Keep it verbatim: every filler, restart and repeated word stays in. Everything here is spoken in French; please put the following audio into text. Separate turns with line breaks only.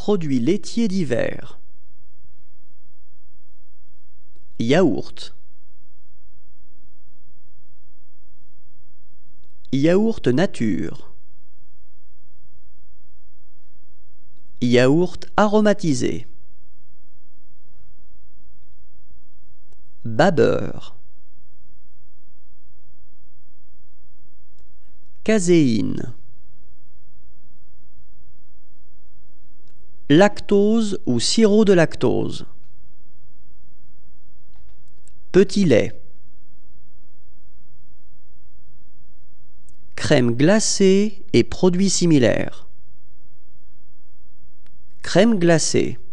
Produits laitiers divers. Yaourt. Yaourt nature. Yaourt aromatisé. Babeur. Caséine. Lactose ou sirop de lactose. Petit lait. Crème glacée et produits similaires. Crème glacée.